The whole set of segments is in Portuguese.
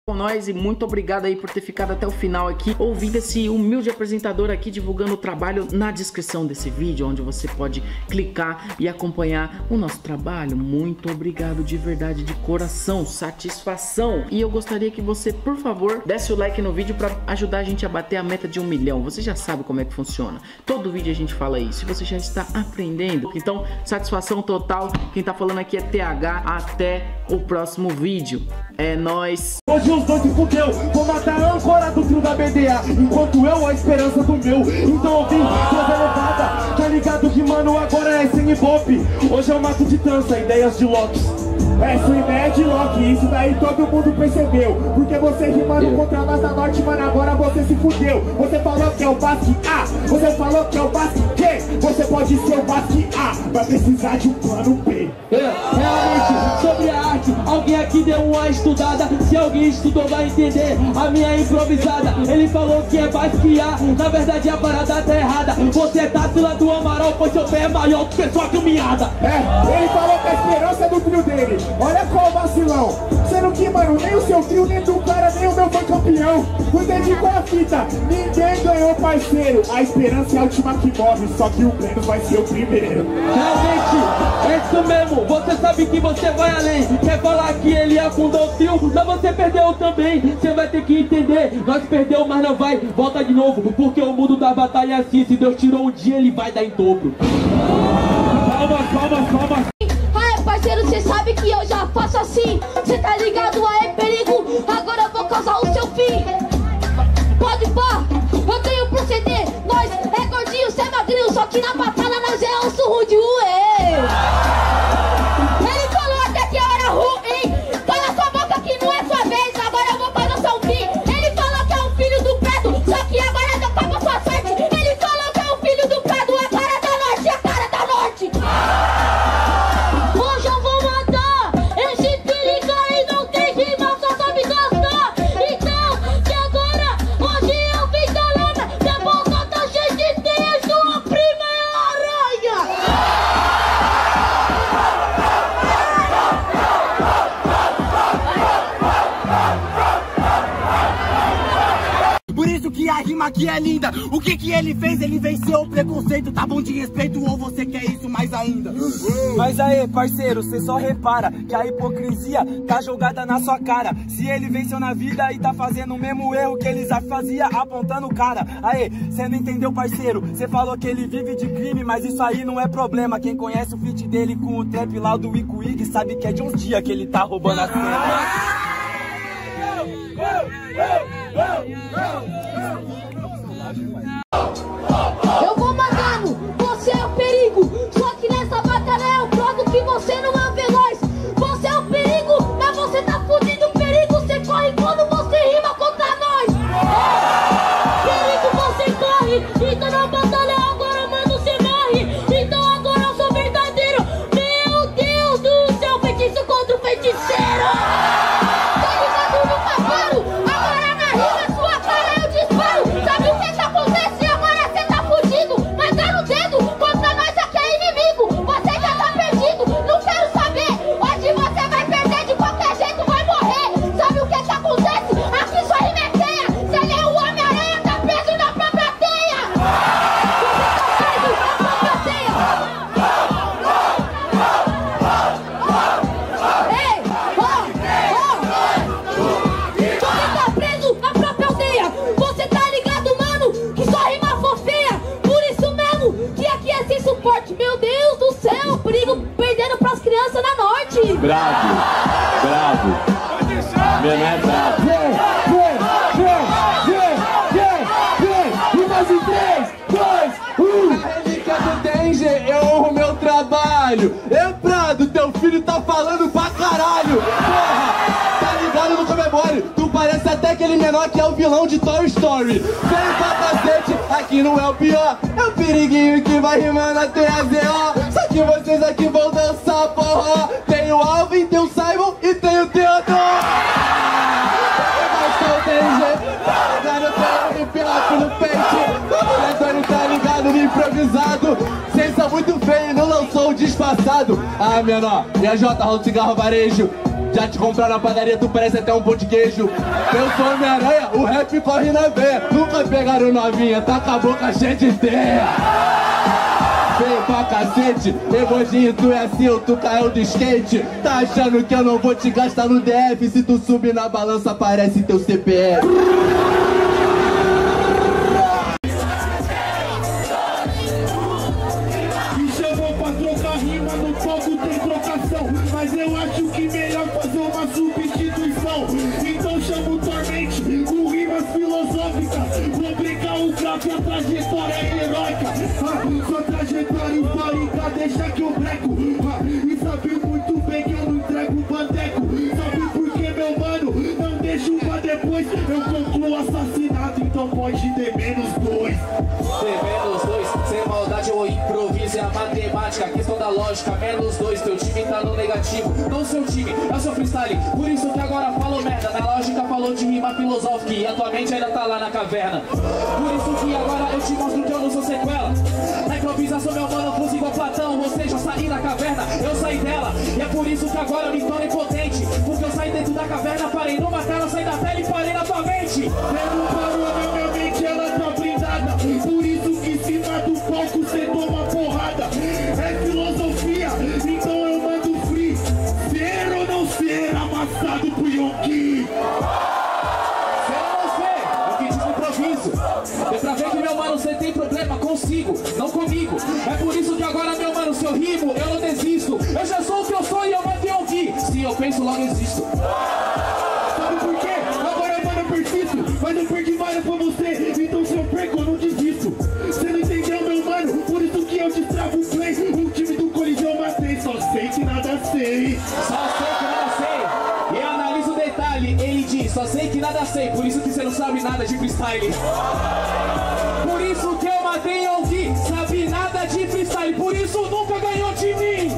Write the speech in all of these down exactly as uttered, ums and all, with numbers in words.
com nós e muito obrigado aí por ter ficado até o final aqui, ouvindo esse humilde apresentador aqui divulgando o trabalho. Na descrição desse vídeo, onde você pode clicar e acompanhar o nosso trabalho. Muito obrigado de verdade, de coração, satisfação. E eu gostaria que você, por favor, desse o like no vídeo para ajudar a gente a bater a meta de um milhão. Você já sabe como é que funciona, todo vídeo a gente fala isso, você já está aprendendo. Então, satisfação total. Quem tá falando aqui é T H. Até o próximo vídeo. É nóis. Hoje os dois se fudeu, vou matar a âncora do trio da B D A, enquanto eu a esperança do meu. Então eu vim, coisa elevada, tá ligado que mano agora é sem ibope. Hoje eu mato de trança, ideias de Locks. É sua ideia de Loki, isso daí todo mundo percebeu. Porque você rimando contra nós da Norte, mano, agora você se fudeu. Você falou que é o Basque A, você falou que é o Basque Q. Você pode ser o Basque A, vai precisar de um plano B. É, realmente, sobre a arte, alguém aqui deu uma estudada. Se alguém estudou vai entender a minha improvisada. Ele falou que é Basque A, na verdade a parada tá errada. Você é Tássila do Amaral, pois seu pé é maior que pessoa caminhada. É, ele falou que a esperança é do trio dele. Olha qual vacilão, sendo que, mano, nem o seu trio, nem do cara, nem o meu foi campeão. Cuidei qual a fita, ninguém ganhou, parceiro. A esperança é a última que morre, só que o Breno vai ser o primeiro. Realmente, é isso mesmo, você sabe que você vai além. Quer falar que ele afundou o trio, mas você perdeu também. Você vai ter que entender, nós perdeu, mas não vai, volta de novo. Porque o mundo da batalha é assim, se Deus tirou um dia, ele vai dar em dobro. Palmas, palmas, palmas. Parceiro, cê sabe que eu já faço assim. Cê tá ligado aí, perigo? Agora eu vou causar o seu fim. Pode pá, eu tenho pro proceder. Nós é gordinho, cê é magrinho. Só que na batalha nós é osso rude, ué. Ele falou até que eu era ruim. Cala sua boca que não é sua vez. Agora eu vou causar o fim. Ele falou que é um filho do preto, só que agora eu acabo sua sorte. Ele falou que é um filho do preto, a cara da norte, a cara da norte. A rima aqui é linda. O que que ele fez? Ele venceu o preconceito. Tá bom de respeito ou você quer isso mais ainda? Mas aí, parceiro, cê só repara que a hipocrisia tá jogada na sua cara. Se ele venceu na vida e tá fazendo o mesmo erro que eles fazia apontando o cara. Aí, cê não entendeu, parceiro? Cê falou que ele vive de crime, mas isso aí não é problema. Quem conhece o feat dele com o trap lá do Wico Wig sabe que é de uns dias que ele tá roubando a cena. Eu vou matando, você é o perigo. Só que nessa batalha eu provo que você não é veloz. Você é o perigo, mas você tá fudido. Perigo, você corre quando você rima contra nós. Perigo, você corre. Então na batalha agora, mano, você morre. Então agora eu sou verdadeiro. Meu Deus do céu, feitiço contra o feiticeiro. Tá ligado? Nunca paro. Agora na rima, sua cara eu disparo. Sabe o que que acontece? Agora você tá fudido. Mas tá no dedo. Contra nós aqui é inimigo. Você já tá perdido. Não quero saber. Hoje você vai perder. De qualquer jeito vai morrer. Sabe o que que acontece? Aqui sua rima é feia. Você é o Homem-Aranha, tá preso na própria teia. Você tá preso na própria teia. Ei, ó, ó. Você tá preso na própria aldeia. Você tá ligado, mano, que sua rima for feia. Por isso mesmo que aqui é sem suporte. Meu Deus do céu, perigo perdendo pras crianças na norte. Bravo, bravo. Menor é bravo. Vem, vem, vem, vem, vem. E mais em três, dois, um. Na relíquia do Danger, eu honro meu trabalho. É Prado, teu filho tá falando pra caralho. Porra, tá ligado no comemore. Tu parece até aquele menor que é o vilão de Toy Story. Vem pra cacete, aqui não é o pior. É o periguinho que vai rimando até a Z O. Só que vocês aqui vão dançar forró. Tem o Alvin, tem o Simon e tem o Theodore. Mas só o Danger, tá ligado, tem o hip-hop no pente. O Antônio tá ligado no improvisado. Cês são muito feios, não lançou o disfarçado. Ah, menor, e a J, rola cigarro varejo. Já te compraram na padaria, tu parece até um pão de queijo. Eu sou Homem-Aranha, o rap corre na veia. Nunca pegaram novinha, tá com a boca cheia de teia. Feio pra cacete, Emojinho, tu é assim ou tu caiu do skate. Tá achando que eu não vou te gastar no D F? Se tu subir na balança aparece teu C P F. Me chamou pra trocar rima, no palco tem trocação. Mas eu acho que melhor fazer uma substituição. Então chamo o Tormente com rimas filosóficas. Vou brincar o grave, a trajetória é heróica. Ah, sua trajetória histórica deixa que eu breco. Ah, e sabe muito bem que eu não entrego bandeco. Sabe por que, meu mano, não deixo pra depois. Eu concluo assassinato, então pode ter menos dois. Ter menos dois, sem maldade ou improviso é a matemática, questão da lógica, menos dois, teu time tá no negativo, não seu time, é seu freestyle, por isso que agora falou merda, na lógica falou de rima filosófica e a tua mente ainda tá lá na caverna, por isso que agora eu te mostro que eu não sou sequela, na improvisação meu mano, eu fosse igual Platão, ou seja, eu saí da caverna, eu saí dela, e é por isso que agora eu me torno impotente, porque eu saí dentro da caverna, parei numa tela, saí da tela e parei na tua mente. Você não parou na minha mente, ela tá blindada. Por isso que em cima do palco cê toma porrada. É filosofia, então eu mando free. Ser ou não ser amassado pro Yonki. Ser ou não ser, é o que diz o improviso. Deu pra ver que meu mano, cê tem problema consigo, não comigo. É por isso que agora meu mano, se eu rimo, eu não desisto. Eu já sou o que eu sou e eu mando Yonki. Se eu penso, logo existo. Sabe por quê? Agora mano, eu persisto. Mas eu perdi várias pra você. Então se eu perco, eu não desisto. Você não entendeu, meu mano? Por isso que eu destravo o play. O time do Coliseu eu matei. Só sei que nada sei. Só sei que nada sei. E eu analiso o detalhe. Ele diz, só sei que nada sei. Por isso que você não sabe nada de freestyle. Por isso que eu matei Yonki. Sabe nada de freestyle. Por isso nunca ganhou de mim.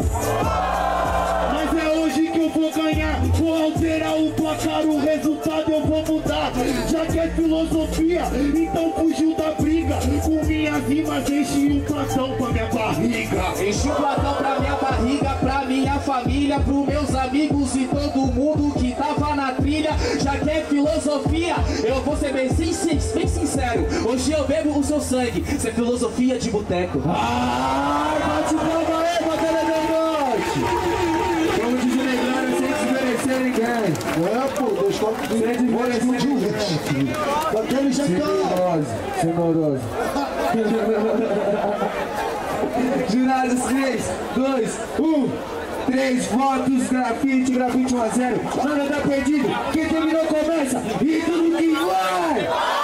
Mas é hoje que eu vou ganhar. Vou alterar o placar, o resultado eu vou mudar. Já que é filosofia, então fugiu da briga. Com minhas rimas enchi um platão pra minha barriga. Enchi um platão pra minha barriga, pra minha família, pros meus amigos e todo mundo que tava na trilha. Já que é filosofia, eu vou ser bem, bem, bem sincero. Hoje eu bebo o seu sangue, isso é filosofia de boteco. Ai, bate palma aí, batalha do norte. Vamos desnegar sem desmerecer ninguém. É, pô, dois copos de Sem desmerecer ninguém. daquele jeitão. Sem moroso. Jurados, três, dois, um. Três votos, grafite, grafite um a zero. Nada tá perdido. Quem terminou começa. E tudo que vai.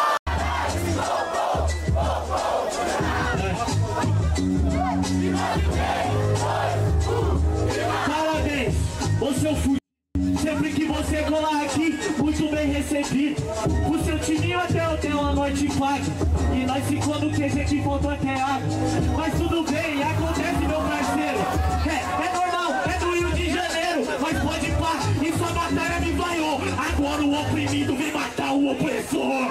Parabéns, você é o fudido. Sempre que você colar aqui, muito bem recebido. O seu timinho até eu tenho uma noite paga. E nós ficou no Q G que voltou até água. Mas tudo bem, acontece, meu parceiro. É, é normal, é do Rio de Janeiro. Mas pode pá, e sua batalha me vaiou. Agora o oprimido vem matar o opressor.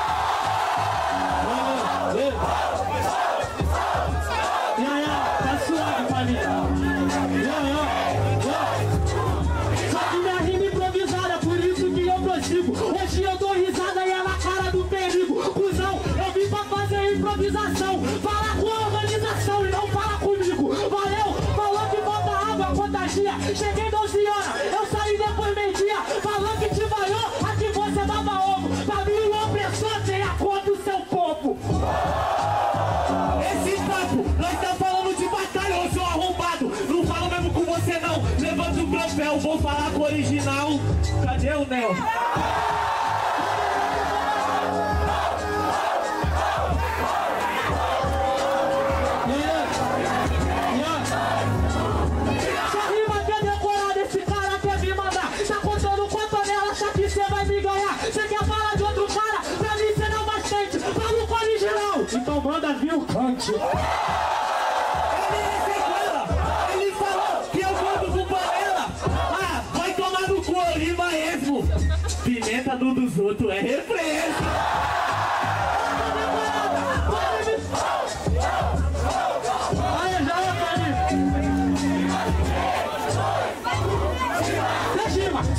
Tá suave, família. Só que minha rima improvisada, por isso que eu prossigo. Hoje eu dou risada e é na cara do perigo. Cusão, eu vim pra fazer improvisação. Fala com a organização e não fala comigo. Valeu, falou que falta água, contagia. Cheguei doze horas, eu saí depois meio-dia. Falou que te vaiou, aqui você dava ovo. Pra mim o opressor tem a cor do seu povo. Esse papo, nós tá falando de batalha, ô seu arrombado. Não falo mesmo com você não, levanta o troféu. Vou falar com o original. Cadê o Nel? Essa rima quer decorar, esse cara quer me mandar. Tá contando com a panela, acha que você vai me ganhar. Você quer falar de outro cara, pra mim você não bastante. Falo com o original, então manda vir o cante. Ele falou que eu conto com panela. Ah, vai tomar no cu, rima mesmo. Pimenta do dos outros é refresco. Aí já é pra mim. Deixa,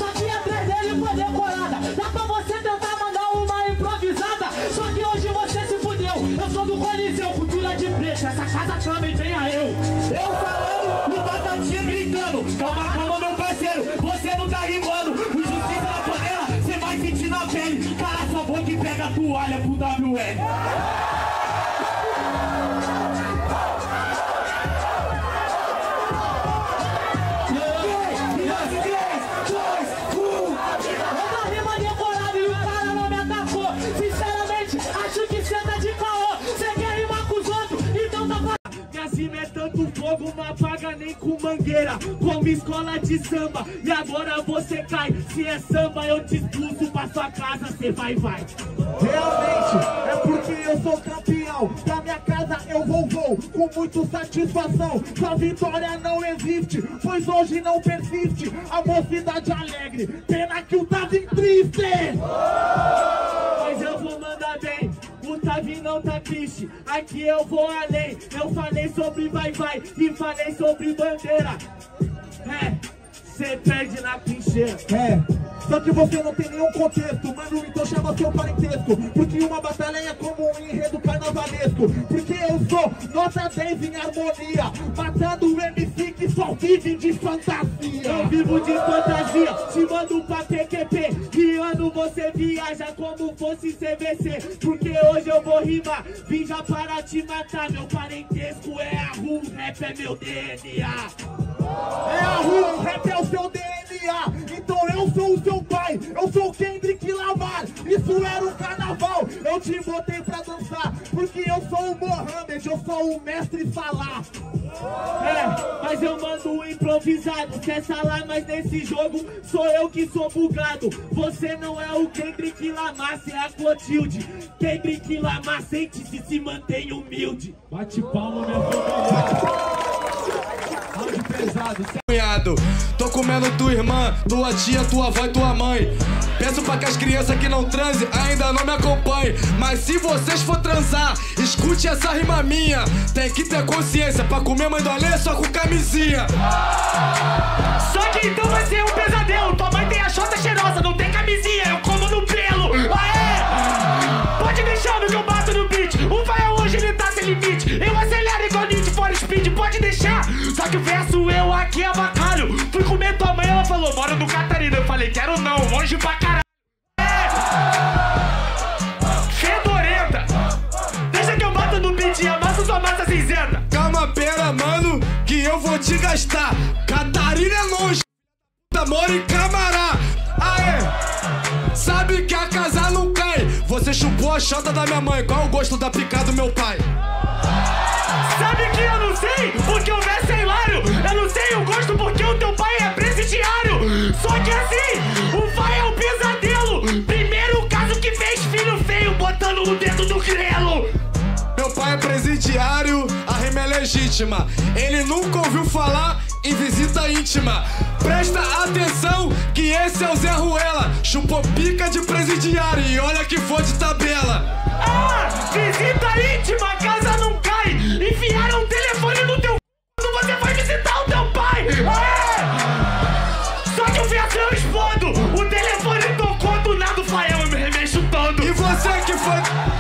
chama e venha eu. Eu falando, o Batatinha gritando. Calma, calma, meu parceiro, você não tá rimando. O justiça na panela, você vai sentir na pele. Cala sua boca e pega a toalha pro W L. Tanto fogo não apaga nem com mangueira, como escola de samba. E agora você cai, se é samba eu te expulso pra sua casa, cê vai, vai. Realmente, é porque eu sou campeão. Da minha casa eu vou, vou, com muita satisfação. Sua vitória não existe, pois hoje não persiste a mocidade alegre. Pena que o Tavinho triste. Mas eu vou mandar bem. O Tavinho não tá triste, aqui eu vou além. Eu falei sobre vai-vai e falei sobre bandeira. É, cê perde na trincheira. É, só que você não tem nenhum contexto, mano, então chama seu parentesco. Porque uma batalha é como um enredo carnavalesco. Porque eu sou nota dez em harmonia, matando o M C que só vive de fantasia. Eu vivo de fantasia, te mando pra P Q P. Que ano você viaja como fosse C V C. Porque hoje eu vou rimar, vim já para te matar. Meu parentesco é a rua, o rap é meu D N A. É a rua, o rap é o seu D N A. Então eu sou o seu pai, eu sou o Kendrick Lamar. Isso era um carnaval, eu te botei pra dançar. Porque eu sou o Mohamed, eu sou o mestre Salah. É, mas eu mando um improvisado. Quer Salah, mas nesse jogo sou eu que sou bugado. Você não é o Kendrick Lamar, cê é a Clotilde. Kendrick Lamar, sente-se, se mantém humilde. Bate palma, minha família. Pesado, cunhado, tô comendo tua irmã, tua tia, tua avó e tua mãe. Peço pra que as crianças que não transem ainda não me acompanhem. Mas se vocês for transar, escute essa rima minha. Tem que ter consciência pra comer mãe do Alê só com camisinha. Só que então vai ser um pesadelo. Tua mãe tem a chota cheirosa, não tem camisinha, eu como no pelo. Aê! Pode deixar que eu bato no beat. O Fael hoje ele tá sem limite. Eu acelero igual Need for Speed, pode deixar. Só que o verso eu aqui abacalho. Fui comer tua mãe, ela falou, mora no Catarina. Eu falei, quero não, longe pra caralho. É! Fedorenta. Deixa que eu bato no beat e amasso sua massa cinzenta. Calma, pera, mano, que eu vou te gastar. Catarina é longe, mora em Camará. Aê! Sabe que a casa não cai. Você chupou a chota da minha mãe, qual o gosto da pica do meu pai? Sabe que eu não sei, porque o verso é hilário. Eu não sei o gosto porque o teu pai é presidiário. Só que assim, o pai é um pesadelo. Primeiro caso que fez filho feio botando o dedo no grelo. Meu pai é presidiário, a rima é legítima. Ele nunca ouviu falar em visita íntima. Presta atenção que esse é o Zé Ruela. Chupou pica de presidiário e olha que foi de tabela. Ah, visita íntima, a casa não cai. Enfiaram um telefone no teu c... quando você foi visitar o teu pai. Aê! Só que o verso eu explodo. O telefone tocou do nada, o Fael, eu me remexo todo. E você que foi...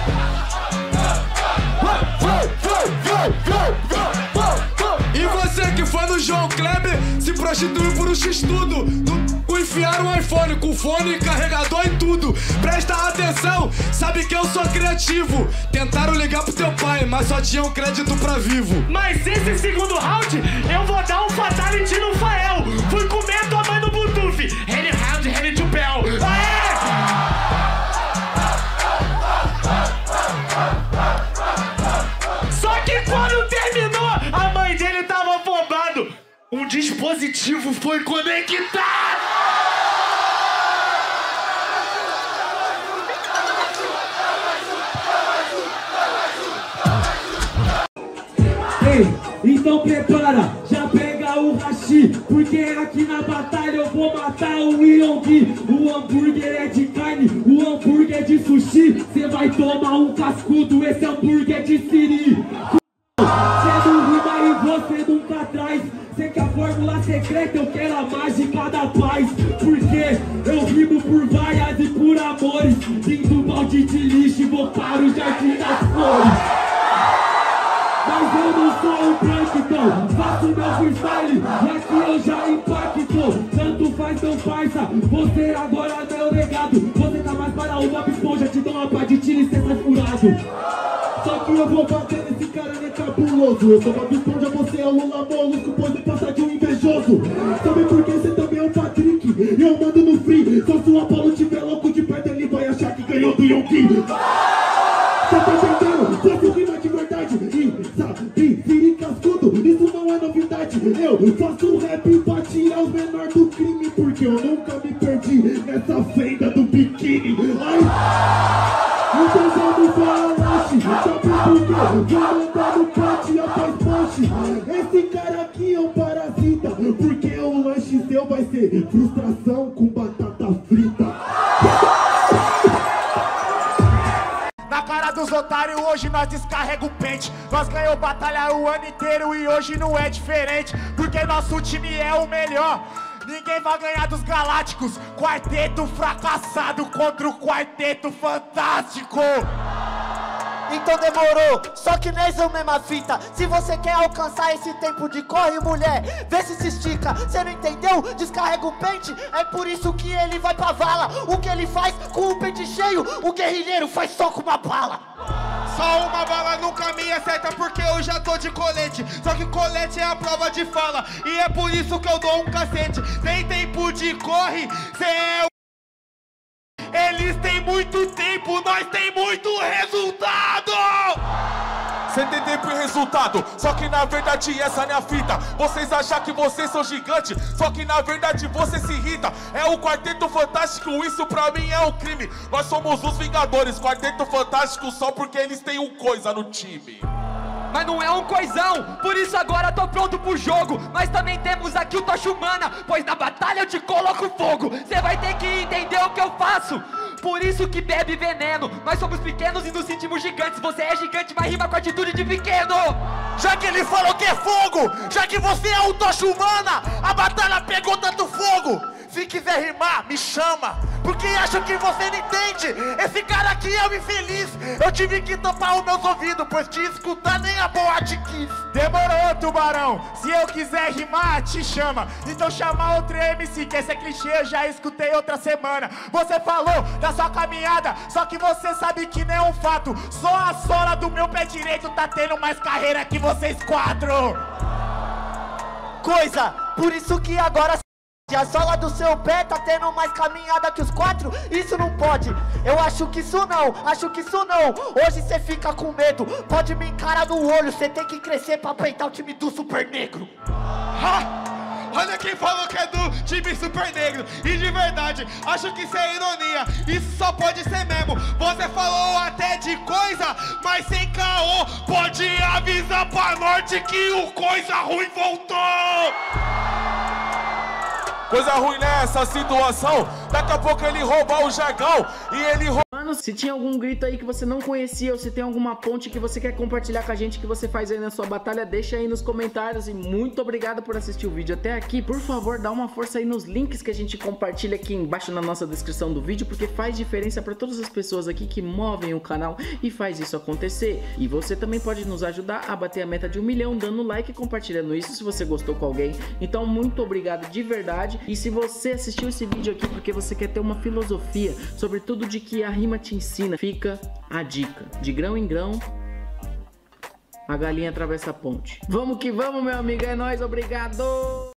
E você que foi no João Kleber se prostituiu por um x-tudo. No enfiaram um iPhone com fone, carregador e tudo. Presta atenção, sabe que eu sou criativo. Tentaram ligar pro teu pai, mas só tinham crédito pra vivo. Mas esse segundo round, eu vou dar um fatality no Fael. Fui comer tua mãe no Bluetooth. Henry round, Henry to Bell. Aê! Só que quando terminou, a mãe dele tava afobado. Um dispositivo foi conectado. Ei, então prepara, já pega o hashi, porque aqui na batalha eu vou matar o Yonggi. O hambúrguer é de carne, o hambúrguer é de sushi. Cê vai tomar um cascudo, esse hambúrguer é de siri. Cê não rima e você nunca traz. Cê quer a fórmula secreta, eu quero a mágica da paz. Porque eu rimo por vaias e por amores. Vim do balde de lixo e vou para o jardim das flores. Mas eu não sou o Plankton, faço meu freestyle e aqui eu já impacto. Tanto faz, tão farsa, você agora é meu legado. Você tá mais para o Bob Esponja, te dou uma pá de tiro e cê sai furado. Só que eu vou bater nesse cara, né, cabuloso. Eu sou Bob Esponja, você é o Lula Molusco, pois me passa de um invejoso. Sabe por que você também é o Patrick? E eu mando no free, só se o Apollo tiver louco de perto, ele vai achar que ganhou do Yonki. Cê tá entendendo? Faço rima de verdade e sabe, vire cascudo, isso não é novidade. Eu faço rap pra tirar os menores do crime, porque eu nunca me perdi nessa fenda do biquíni. Ai, então vamos para lanche, sabe por quê? Vou mandar no pote após poste. Esse cara aqui é um parasita, porque o lanche seu vai ser frustração com batata frita. Na cara dos otários hoje nós descarrega o pente. Nós ganhou batalha o ano inteiro e hoje não é diferente, porque nosso time é o melhor. Ninguém vai ganhar dos galácticos. Quarteto fracassado contra o quarteto fantástico. Então demorou, só que nessa é a mesma fita. Se você quer alcançar esse tempo de corre, mulher, vê se se estica. Cê não entendeu? Descarrega o pente. É por isso que ele vai pra vala. O que ele faz com o pente cheio, o guerrilheiro faz só com uma bala. Só uma bala nunca me acerta porque eu já tô de colete. Só que colete é a prova de fala e é por isso que eu dou um cacete. Tem tempo de corre, cê é o... Eles têm muito tempo, nós tem muito resultado! Cê tem tempo e resultado, só que na verdade essa não é a fita. Vocês acham que vocês são gigantes, só que na verdade você se irrita. É o Quarteto Fantástico, isso pra mim é um crime. Nós somos os Vingadores, Quarteto Fantástico só porque eles têm um coisa no time. Mas não é um coisão, por isso agora tô pronto pro jogo. Mas também temos aqui o Tocha Humana, pois na batalha eu te coloco fogo. Cê vai ter que entender o que eu faço, por isso que bebe veneno. Nós somos pequenos e nos sentimos gigantes. Você é gigante, mas rima com atitude de pequeno. Já que ele falou que é fogo, já que você é o Tocha Humana, a batalha pegou tanto fogo. Se quiser rimar, me chama, porque acho que você não entende. Esse cara aqui é um infeliz. Eu tive que tampar os meus ouvidos, pois te escutar nem a boate quis. Demorou, tubarão, se eu quiser rimar, te chama. Então chama outro M C, que esse é clichê, eu já escutei outra semana. Você falou da sua caminhada, só que você sabe que não é um fato. Só a sola do meu pé direito tá tendo mais carreira que vocês quatro. Coisa, por isso que agora... a sola do seu pé tá tendo mais caminhada que os quatro? Isso não pode, eu acho que isso não, acho que isso não. Hoje cê fica com medo, pode me encarar no olho. Cê tem que crescer pra peitar o time do Super Negro. Ha! Olha quem falou que é do time Super Negro. E de verdade, acho que isso é ironia. Isso só pode ser mesmo. Você falou até de coisa, mas sem caô. Pode avisar pra norte que o coisa ruim voltou. Coisa ruim nessa situação, daqui a pouco ele rouba o jargão e ele rouba... Mano, se tinha algum grito aí que você não conhecia, ou se tem alguma ponte que você quer compartilhar com a gente, que você faz aí na sua batalha, deixa aí nos comentários. E muito obrigado por assistir o vídeo até aqui. Por favor, dá uma força aí nos links que a gente compartilha aqui embaixo na nossa descrição do vídeo, porque faz diferença para todas as pessoas aqui que movem o canal e faz isso acontecer. E você também pode nos ajudar a bater a meta de um milhão dando like e compartilhando isso se você gostou com alguém. Então muito obrigado de verdade. E se você assistiu esse vídeo aqui porque você quer ter uma filosofia sobre tudo de que a rima te ensina, fica a dica. De grão em grão, a galinha atravessa a ponte. Vamos que vamos, meu amigo. É nóis, obrigado!